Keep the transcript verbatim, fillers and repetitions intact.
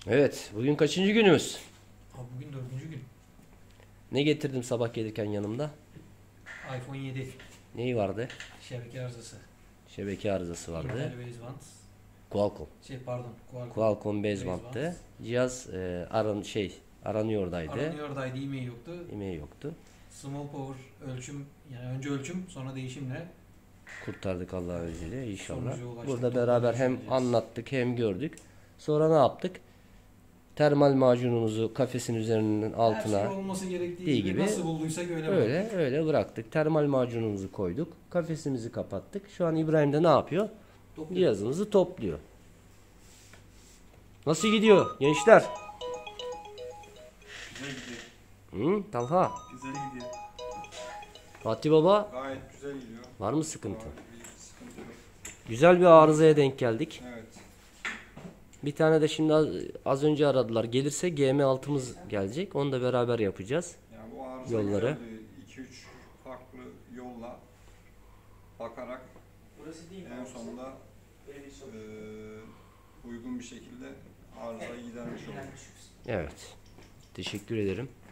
Evet, bugün kaçıncı günümüz? Abi bugün dördüncü gün. Ne getirdim sabah gelirken yanımda? iPhone yedi. Neyi vardı? Şebeke arızası. Şebeke arızası vardı. Intel baseband. Qualcomm. Şey pardon. Qualcomm, Qualcomm baseband'tı. Cihaz e, aran şey aranıyordaydı. Aranıyordaydı, e-mail yoktu. E-mail yoktu. Small power ölçüm, yani önce ölçüm sonra değişimle Kurtardık Allah'ın izniyle inşallah. sonuca ulaştık. Burada beraber hem Düşüneceğiz. anlattık hem gördük. Sonra ne yaptık? Termal macunumuzu kafesin üzerinin altına her şey olması gerektiği değil gibi, gibi nasıl bulduysak öyle öyle bıraktık. öyle bıraktık. Termal macunumuzu koyduk. Kafesimizi kapattık. Şu an İbrahim de ne yapıyor? Topluyor. Cihazımızı topluyor. Nasıl gidiyor gençler? Güzel gidiyor. Hı, Talha. Güzel gidiyor. Fatih Baba, Gayet güzel gidiyor. var mı sıkıntı? Gayet bir sıkıntı yok. Güzel bir arızaya denk geldik. Evet. Bir tane de şimdi az, az önce aradılar. Gelirse G M altımız gelecek. Onu da beraber yapacağız. Yani bu arıza Yolları. iki üç farklı yolla bakarak en sonunda e, uygun bir şekilde arızayı gidermiş olduk. Evet. Teşekkür ederim.